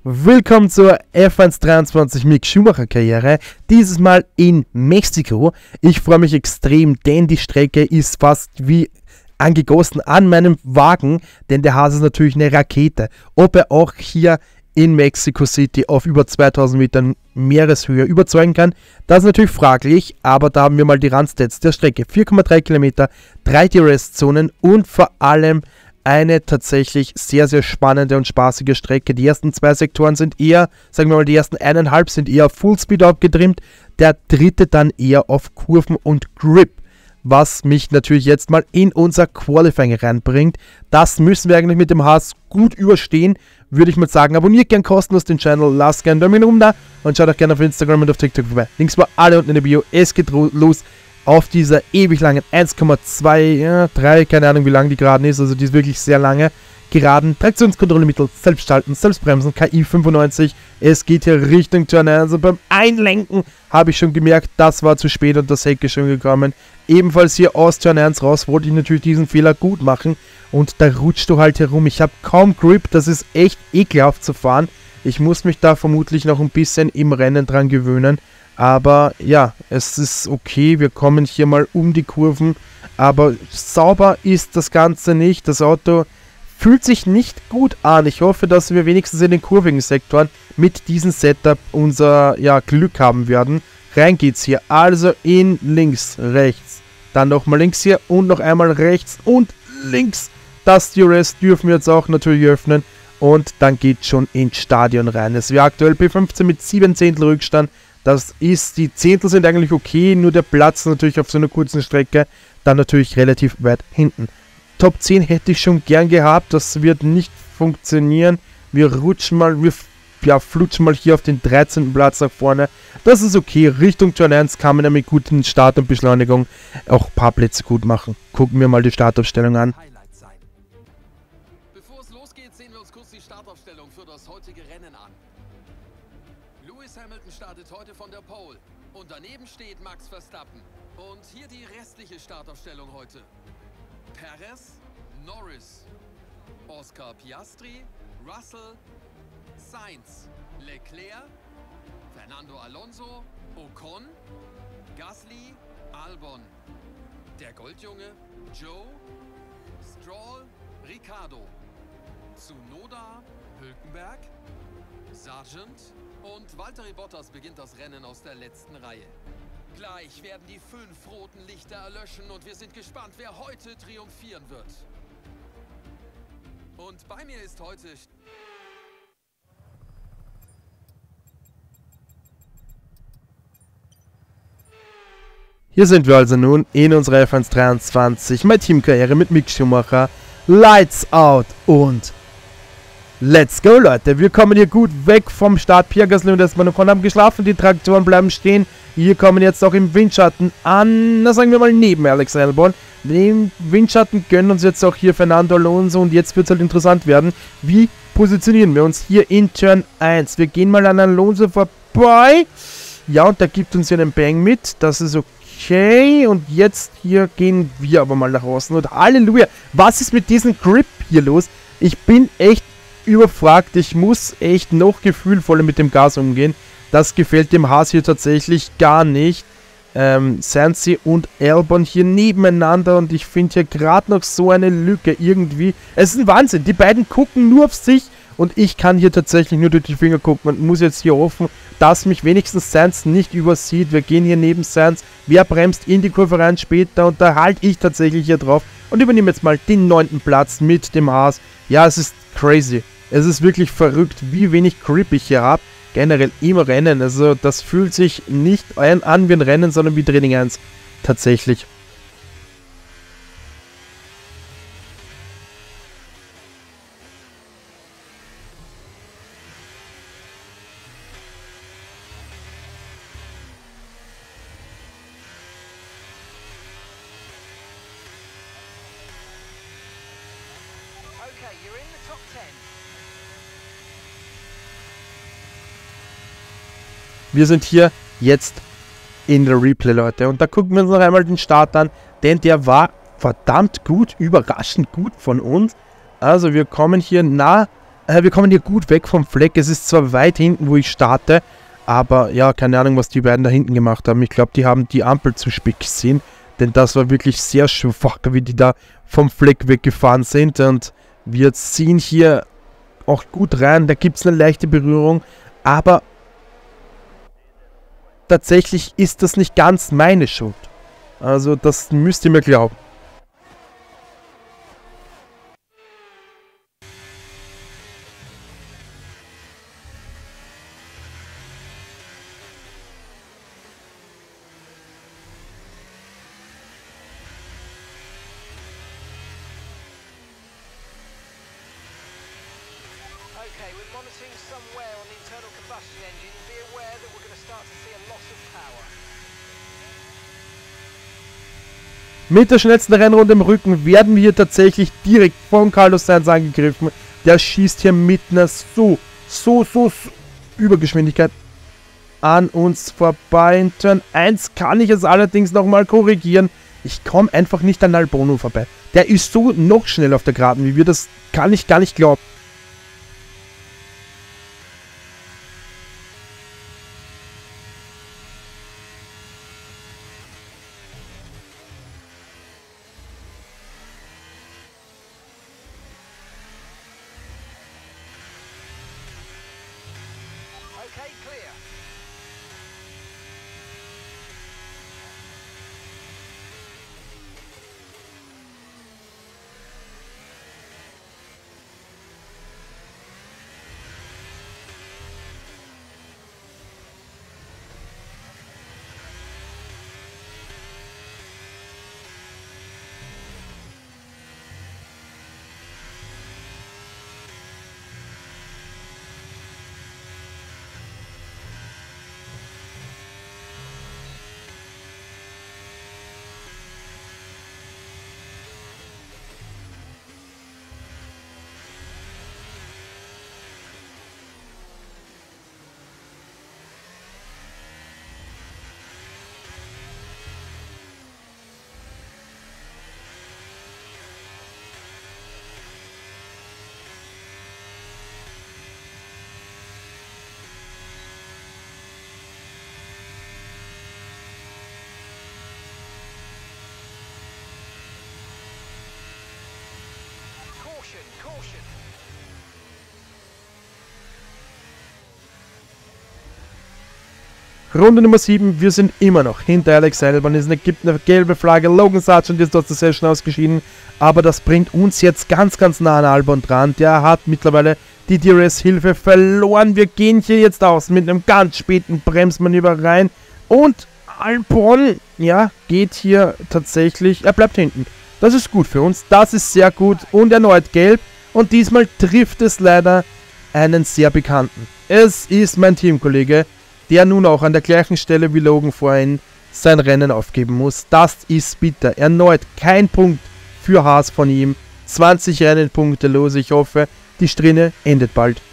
Willkommen zur F1 23 Mick Schumacher Karriere, dieses Mal in Mexiko. Ich freue mich extrem, denn die Strecke ist fast wie angegossen an meinem Wagen, denn der Haas ist natürlich eine Rakete. Ob er auch hier in Mexico City auf über 2000 Metern Meereshöhe überzeugen kann, das ist natürlich fraglich, aber da haben wir mal die Rundstats der Strecke. 4,3 Kilometer, 3 DRS-Zonen und vor allem eine tatsächlich sehr, sehr spannende und spaßige Strecke. Die ersten zwei Sektoren sind eher, sagen wir mal, die ersten 1,5 sind eher auf Fullspeed abgetrimmt, der dritte dann eher auf Kurven und Grip, was mich natürlich jetzt mal in unser Qualifying reinbringt. Das müssen wir eigentlich mit dem Haas gut überstehen, würde ich mal sagen. Abonniert gern kostenlos den Channel, lasst gerne einen Daumen oben da und schaut auch gerne auf Instagram und auf TikTok vorbei. Links war alle unten in der Bio. Es geht los auf dieser ewig langen 1,23, keine Ahnung wie lang die Geraden ist, also die ist wirklich sehr lange Geraden. Traktionskontrollemittel, selbst schalten, selbst bremsen, KI 95. Es geht hier Richtung Turn 1. Also beim Einlenken habe ich schon gemerkt, das war zu spät und das Heck ist schon gekommen. Ebenfalls hier aus Turn 1 raus wollte ich natürlich diesen Fehler gut machen und da rutscht du halt herum. Ich habe kaum Grip, das ist echt ekelhaft zu fahren. Ich muss mich da vermutlich noch ein bisschen im Rennen dran gewöhnen. Aber ja, es ist okay, wir kommen hier mal um die Kurven, aber sauber ist das Ganze nicht. Das Auto fühlt sich nicht gut an. Ich hoffe, dass wir wenigstens in den kurvigen Sektoren mit diesem Setup unser Glück haben werden. Rein geht's hier, also in links, rechts, dann nochmal links hier und noch einmal rechts und links. Das DRS dürfen wir jetzt auch natürlich öffnen und dann geht's schon ins Stadion rein. Es wäre aktuell P15 mit 7 Zehntel Rückstand. Das ist, die Zehntel sind eigentlich okay, nur der Platz natürlich auf so einer kurzen Strecke, dann natürlich relativ weit hinten. Top 10 hätte ich schon gern gehabt, das wird nicht funktionieren. Wir rutschen mal, flutschen mal hier auf den 13. Platz nach vorne. Das ist okay, Richtung Turn 1 kann man ja mit guten Start und Beschleunigung auch ein paar Plätze gut machen. Gucken wir mal die Startaufstellung an. Bevor es losgeht, sehen wir uns kurz die Startaufstellung für das heutige Rennen an. Lewis Hamilton startet heute von der Pole und daneben steht Max Verstappen. Und hier die restliche Startaufstellung heute. Perez, Norris, Oscar Piastri, Russell, Sainz, Leclerc, Fernando Alonso, Ocon, Gasly, Albon, der Goldjunge, Joe, Stroll, Ricciardo, Tsunoda, Hülkenberg, Sargent und Valtteri Bottas beginnt das Rennen aus der letzten Reihe. Gleich werden die 5 roten Lichter erlöschen und wir sind gespannt, wer heute triumphieren wird. Und bei mir ist heute... Hier sind wir also nun in unserer F1 23, meine Teamkarriere mit Mick Schumacher, Lights out und let's go, Leute. Wir kommen hier gut weg vom Start. Pierre Gasly und Esteban Ocon haben geschlafen, die Traktoren bleiben stehen. Wir kommen jetzt auch im Windschatten an, na sagen wir mal neben Alex Albon. Den Windschatten gönnen uns jetzt auch hier Fernando Alonso und jetzt wird es halt interessant werden, wie positionieren wir uns hier in Turn 1. Wir gehen mal an Alonso vorbei. Ja, und da gibt uns hier einen Bang mit, das ist okay. Und jetzt hier gehen wir aber mal nach außen und Halleluja, was ist mit diesem Grip hier los? Ich bin echt überfragt, ich muss echt noch gefühlvoller mit dem Gas umgehen. Das gefällt dem Haas hier tatsächlich gar nicht. Sainz und Albon hier nebeneinander und ich finde hier gerade noch so eine Lücke irgendwie. Es ist ein Wahnsinn, die beiden gucken nur auf sich und ich kann hier tatsächlich nur durch die Finger gucken und muss jetzt hier hoffen, dass mich wenigstens Sainz nicht übersieht. Wir gehen hier neben Sainz, wer bremst in die Kurve rein später und da halte ich tatsächlich hier drauf und übernehme jetzt mal den 9. Platz mit dem Haas. Ja, es ist crazy. Es ist wirklich verrückt, wie wenig Grip ich hier habe. Generell im Rennen. Also das fühlt sich nicht an wie ein Rennen, sondern wie Training 1. Tatsächlich. Okay, you're in the top 10. Wir sind hier jetzt in der Replay, Leute. Und da gucken wir uns noch einmal den Start an, denn der war verdammt gut, überraschend gut von uns. Also wir kommen hier nah Wir kommen hier gut weg vom Fleck. Es ist zwar weit hinten, wo ich starte, aber ja, keine Ahnung, was die beiden da hinten gemacht haben. Ich glaube, die haben die Ampel zu spät gesehen, denn das war wirklich sehr schwach, wie die da vom Fleck weggefahren sind. Und wir ziehen hier auch gut rein. Da gibt es eine leichte Berührung, aber tatsächlich ist das nicht ganz meine Schuld. Also das müsst ihr mir glauben. Okay, we're monitoring some wear on the internal combustion engine. Be aware that we're going to start to see a loss of power. Mit der schnellsten Rennrunde im Rücken werden wir tatsächlich direkt von Carlos Sainz angegriffen. Der schießt hier mit einer so Übergeschwindigkeit an uns vorbei. In Turn 1 kann ich es allerdings nochmal korrigieren. Ich komme einfach nicht an Albon vorbei. Der ist so noch schnell auf der Geraden wie wir. Das kann ich gar nicht glauben. Okay, clear. Caution. Runde Nummer 7, wir sind immer noch hinter Alex Albon. Es gibt eine gelbe Flagge, Logan Sargent ist aus der Session ausgeschieden, aber das bringt uns jetzt ganz nah an Albon dran. Der hat mittlerweile die DRS-Hilfe verloren. Wir gehen hier jetzt aus mit einem ganz späten Bremsmanöver rein und Albon, ja, geht hier tatsächlich, er bleibt hinten. Das ist gut für uns, das ist sehr gut und erneut gelb und diesmal trifft es leider einen sehr bekannten. Es ist mein Teamkollege, der nun auch an der gleichen Stelle wie Logan vorhin sein Rennen aufgeben muss. Das ist bitter. Erneut kein Punkt für Haas von ihm. 20 Rennenpunkte los. Ich hoffe, die Strinne endet bald.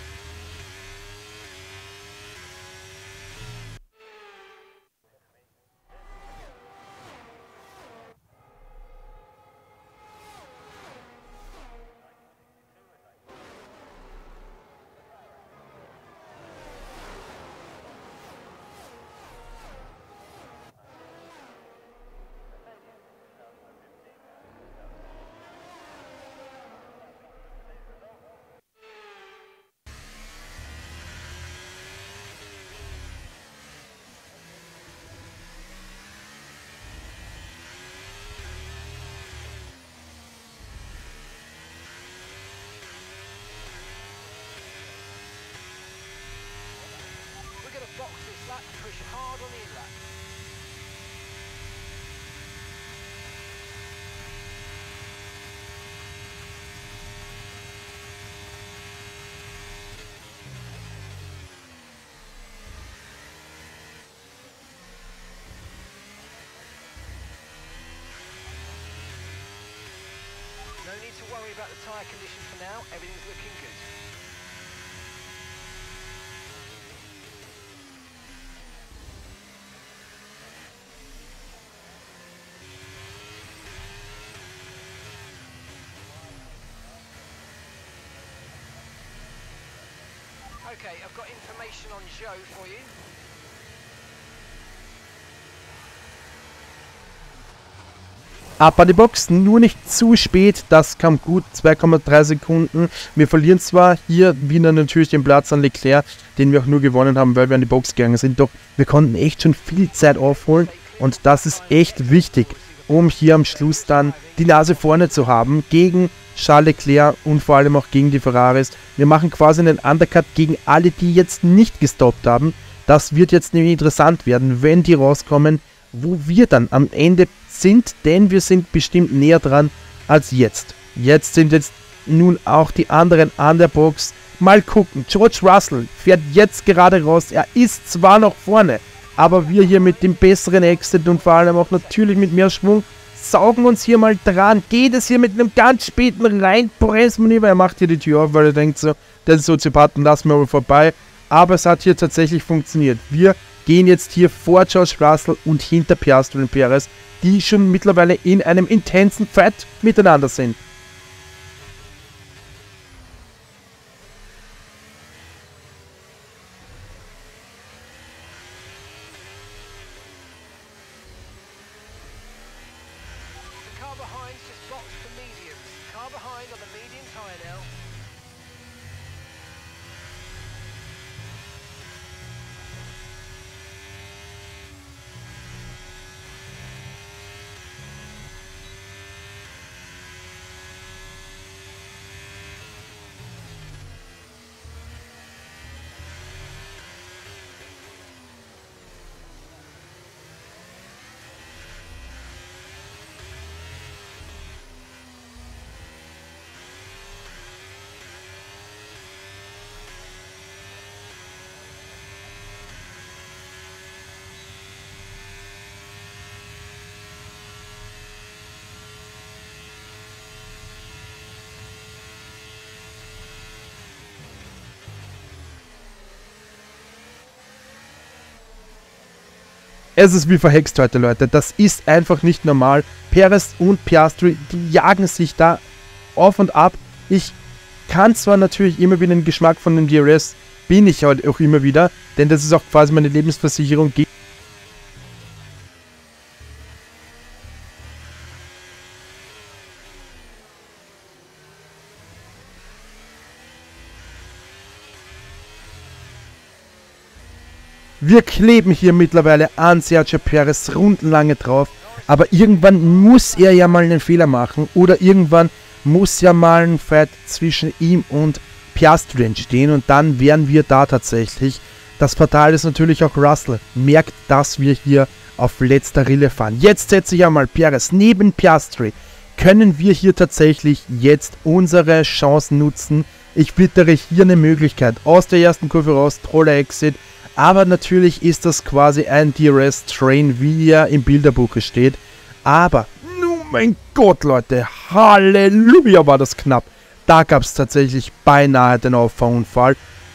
We're going to box this lap and push hard on the in-lap. No need to worry about the tyre condition for now. Everything's looking good. Okay, I've got information on Joe for you. Ab an die Box, nur nicht zu spät, das kam gut, 2,3 Sekunden. Wir verlieren zwar hier wieder natürlich den Platz an Leclerc, den wir auch nur gewonnen haben, weil wir an die Box gegangen sind, doch wir konnten echt schon viel Zeit aufholen und das ist echt wichtig, um hier am Schluss dann die Nase vorne zu haben gegen Charles Leclerc und vor allem auch gegen die Ferraris. Wir machen quasi einen Undercut gegen alle, die jetzt nicht gestoppt haben. Das wird jetzt nämlich interessant werden, wenn die rauskommen, wo wir dann am Ende sind, denn wir sind bestimmt näher dran als jetzt. Jetzt sind jetzt nun auch die anderen an der Box. Mal gucken, George Russell fährt jetzt gerade raus. Er ist zwar noch vorne, aber wir hier mit dem besseren Exit und vor allem auch natürlich mit mehr Schwung saugen uns hier mal dran. Geht es hier mit einem ganz späten Reinpressmanöver. Er macht hier die Tür auf, weil er denkt so, den Soziopathen lassen wir aber vorbei. Aber es hat hier tatsächlich funktioniert. Wir gehen jetzt hier vor George Russell und hinter Piastri und Perez, die schon mittlerweile in einem intensen Fight miteinander sind. The car behind's just boxed for mediums. Car behind on the medium tyre now. Es ist wie verhext heute, Leute. Das ist einfach nicht normal. Perez und Piastri, die jagen sich da auf und ab. Ich kann zwar natürlich immer wieder den Geschmack von dem DRS, bin ich halt auch immer wieder, denn das ist auch quasi meine Lebensversicherung. Wir kleben hier mittlerweile an Sergio Perez rundenlange drauf, aber irgendwann muss er ja mal einen Fehler machen oder irgendwann muss ja mal ein Fight zwischen ihm und Piastri entstehen und dann wären wir da tatsächlich. Das Fatale ist natürlich auch Russell, merkt, dass wir hier auf letzter Rille fahren. Jetzt setze ich einmal Perez neben Piastri. Können wir hier tatsächlich jetzt unsere Chancen nutzen? Ich wittere hier eine Möglichkeit aus der ersten Kurve raus, toller Exit. Aber natürlich ist das quasi ein DRS-Train, wie er im Bilderbuch steht. Aber, oh mein Gott, Leute, Halleluja, war das knapp. Da gab es tatsächlich beinahe den Auffahrunfall.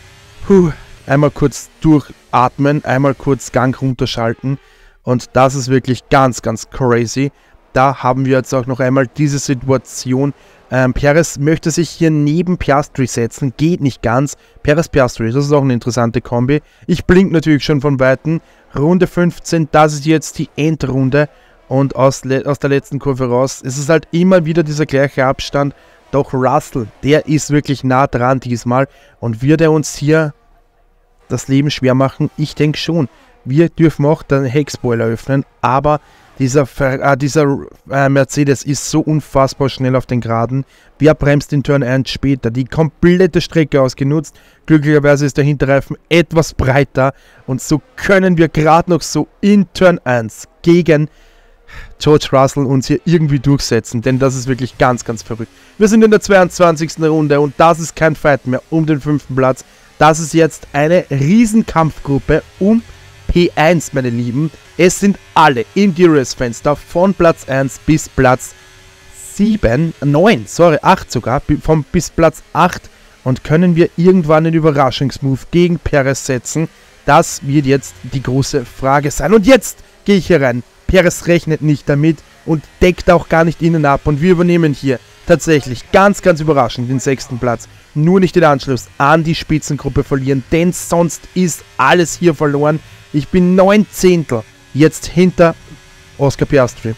Einmal kurz durchatmen, einmal kurz Gang runterschalten. Und das ist wirklich ganz, ganz crazy. Da haben wir jetzt auch noch einmal diese Situation. Perez möchte sich hier neben Piastri setzen, geht nicht ganz. Perez-Piastri, das ist auch eine interessante Kombi. Ich blink natürlich schon von Weitem. Runde 15, das ist jetzt die Endrunde. Und aus der letzten Kurve raus, es ist halt immer wieder dieser gleiche Abstand. Doch Russell, der ist wirklich nah dran diesmal. Und wird er uns hier das Leben schwer machen? Ich denke schon. Wir dürfen auch den Heckspoiler öffnen, aber dieser Mercedes ist so unfassbar schnell auf den Geraden. Wer bremst in Turn 1 später? Die komplette Strecke ausgenutzt. Glücklicherweise ist der Hinterreifen etwas breiter. Und so können wir gerade noch so in Turn 1 gegen George Russell uns hier irgendwie durchsetzen. Denn das ist wirklich ganz, ganz verrückt. Wir sind in der 22. Runde und das ist kein Fight mehr um den 5. Platz. Das ist jetzt eine Riesenkampfgruppe um P1, meine Lieben. Es sind alle im DRS-Fenster von Platz 1 bis Platz 8 sogar, bis Platz 8 und können wir irgendwann einen Überraschungsmove gegen Perez setzen. Das wird jetzt die große Frage sein. Und jetzt gehe ich hier rein. Perez rechnet nicht damit und deckt auch gar nicht innen ab und wir übernehmen hier tatsächlich ganz, ganz überraschend den 6. Platz. Nur nicht den Anschluss an die Spitzengruppe verlieren, denn sonst ist alles hier verloren. Ich bin 9 Zehntel jetzt hinter Oscar Piastri.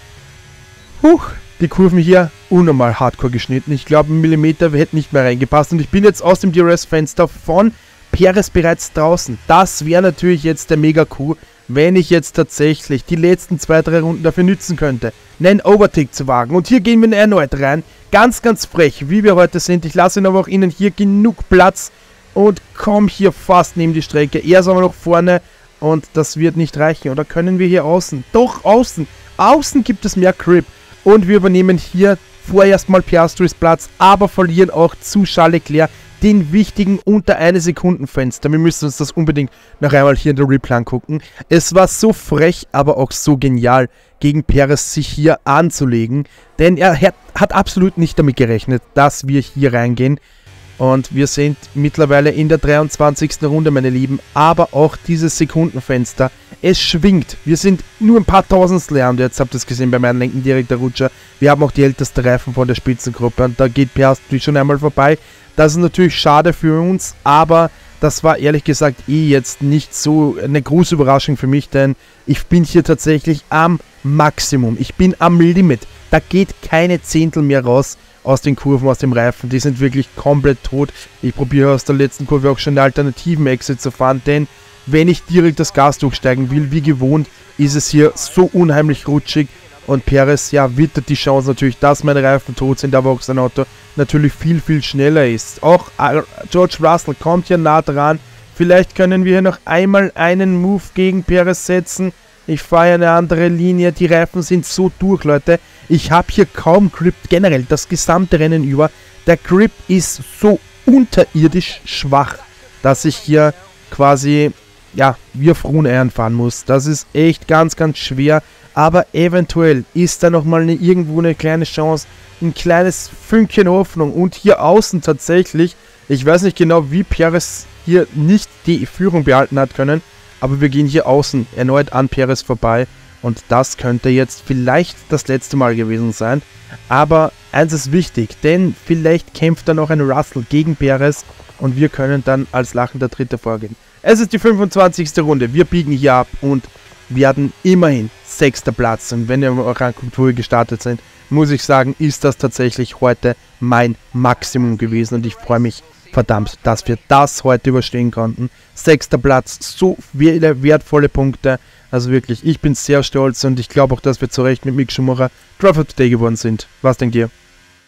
Die Kurven hier unnormal hardcore geschnitten. Ich glaube, 1 Millimeter hätte nicht mehr reingepasst. Und ich bin jetzt aus dem DRS-Fenster von Perez bereits draußen. Das wäre natürlich jetzt der Mega-Coup, wenn ich jetzt tatsächlich die letzten 2-3 Runden dafür nützen könnte, einen Overtake zu wagen. Und hier gehen wir erneut rein. Ganz, ganz frech, wie wir heute sind. Ich lasse ihn aber auch innen hier genug Platz und komme hier fast neben die Strecke. Er ist aber noch vorne und das wird nicht reichen. Oder können wir hier außen? Doch, außen. Außen gibt es mehr Grip. Und wir übernehmen hier vorerst mal Piastris Platz, aber verlieren auch zu Charles Leclerc den wichtigen unter 1 Sekunden Fenster. Wir müssen uns das unbedingt noch einmal hier in der Replay angucken. Es war so frech, aber auch so genial, gegen Perez sich hier anzulegen, denn er hat absolut nicht damit gerechnet, dass wir hier reingehen. Und wir sind mittlerweile in der 23. Runde, meine Lieben, aber auch dieses Sekundenfenster, es schwingt. Wir sind nur ein paar Tausendstel und jetzt habt ihr es gesehen bei meinem linken direkter Rutscher. Wir haben auch die älteste Reifen von der Spitzengruppe und da geht Piastri schon einmal vorbei. Das ist natürlich schade für uns, aber das war ehrlich gesagt jetzt nicht so eine große Überraschung für mich, denn ich bin hier tatsächlich am Maximum. Ich bin am Limit. Da geht keine Zehntel mehr raus aus den Kurven, aus dem Reifen. Die sind wirklich komplett tot. Ich probiere aus der letzten Kurve auch schon einen alternativen Exit zu fahren, denn wenn ich direkt das Gas durchsteigen will, wie gewohnt, ist es hier so unheimlich rutschig. Und Perez, ja, wittert die Chance natürlich, dass meine Reifen tot sind, aber auch sein Auto natürlich viel, viel schneller ist. Auch George Russell kommt hier nah dran. Vielleicht können wir hier noch einmal einen Move gegen Perez setzen. Ich fahre eine andere Linie. Die Reifen sind so durch, Leute. Ich habe hier kaum Grip, generell das gesamte Rennen über. Der Grip ist so unterirdisch schwach, dass ich hier quasi, ja, wie auf Ruheneiern fahren muss. Das ist echt ganz, ganz schwer. Aber eventuell ist da nochmal irgendwo eine kleine Chance, ein kleines Fünkchen Hoffnung. Und hier außen tatsächlich, ich weiß nicht genau, wie Perez hier nicht die Führung behalten hat können, aber wir gehen hier außen erneut an Perez vorbei. Und das könnte jetzt vielleicht das letzte Mal gewesen sein. Aber eins ist wichtig, denn vielleicht kämpft dann noch ein Russell gegen Perez und wir können dann als lachender Dritter vorgehen. Es ist die 25. Runde, wir biegen hier ab und werden immerhin 6. Platz. Und wenn ihr auch anguckt, wo wir gestartet sind, muss ich sagen, ist das tatsächlich heute mein Maximum gewesen. Und ich freue mich verdammt, dass wir das heute überstehen konnten. 6. Platz, so viele wertvolle Punkte. Also wirklich, ich bin sehr stolz und ich glaube auch, dass wir zu Recht mit Mick Schumacher Driver of the Day geworden sind. Was denkt ihr?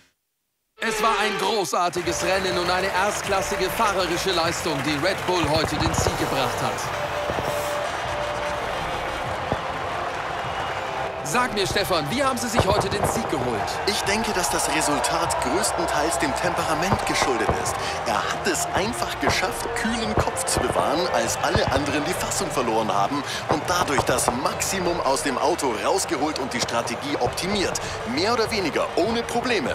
Es war ein großartiges Rennen und eine erstklassige fahrerische Leistung, die Red Bull heute den Sieg gebracht hat. Sag mir, Stefan, wie haben Sie sich heute den Sieg geholt? Ich denke, dass das Resultat größtenteils dem Temperament geschuldet ist. Er hat es einfach geschafft, kühlen Kopf zu bewahren, als alle anderen die Fassung verloren haben und dadurch das Maximum aus dem Auto rausgeholt und die Strategie optimiert. Mehr oder weniger ohne Probleme.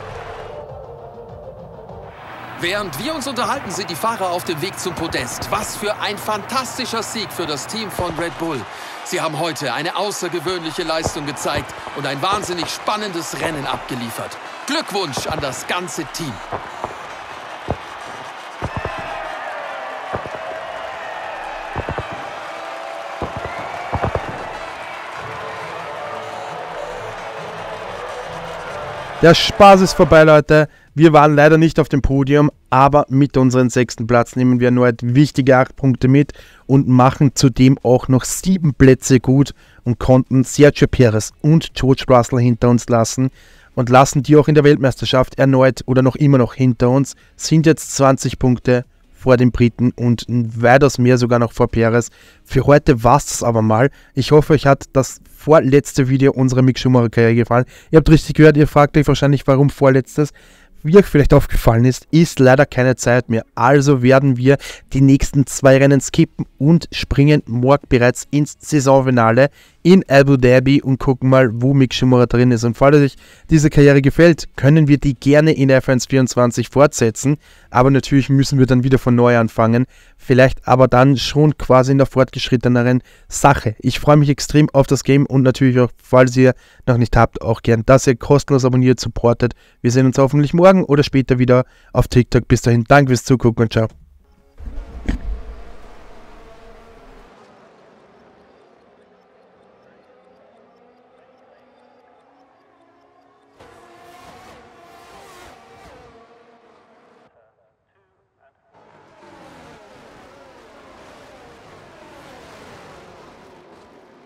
Während wir uns unterhalten, sind die Fahrer auf dem Weg zum Podest. Was für ein fantastischer Sieg für das Team von Red Bull. Sie haben heute eine außergewöhnliche Leistung gezeigt und ein wahnsinnig spannendes Rennen abgeliefert. Glückwunsch an das ganze Team. Der Spaß ist vorbei, Leute. Wir waren leider nicht auf dem Podium, aber mit unserem 6. Platz nehmen wir erneut wichtige 8 Punkte mit und machen zudem auch noch 7 Plätze gut und konnten Sergio Perez und George Russell hinter uns lassen und lassen die auch in der Weltmeisterschaft erneut oder noch immer noch hinter uns, sind jetzt 20 Punkte vor den Briten und weitaus mehr sogar noch vor Perez. Für heute war es das aber mal. Ich hoffe, euch hat das vorletzte Video unserer Mick Schumacher Karriere gefallen. Ihr habt richtig gehört, ihr fragt euch wahrscheinlich, warum vorletztes. Wie euch vielleicht aufgefallen ist leider keine Zeit mehr. Also werden wir die nächsten 2 Rennen skippen und springen morgen bereits ins Saisonfinale in Abu Dhabi und gucken mal, wo Mick Schumacher drin ist. Und falls euch diese Karriere gefällt, können wir die gerne in F1 24 fortsetzen, aber natürlich müssen wir dann wieder von neu anfangen, vielleicht aber dann schon quasi in der fortgeschritteneren Sache. Ich freue mich extrem auf das Game und natürlich auch, falls ihr noch nicht habt, auch gern, dass ihr kostenlos abonniert, supportet. Wir sehen uns hoffentlich morgen oder später wieder auf TikTok. Bis dahin, danke fürs Zugucken und ciao.